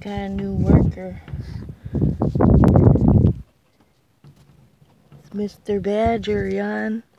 got a new worker. It's Mr. Badger, Jan.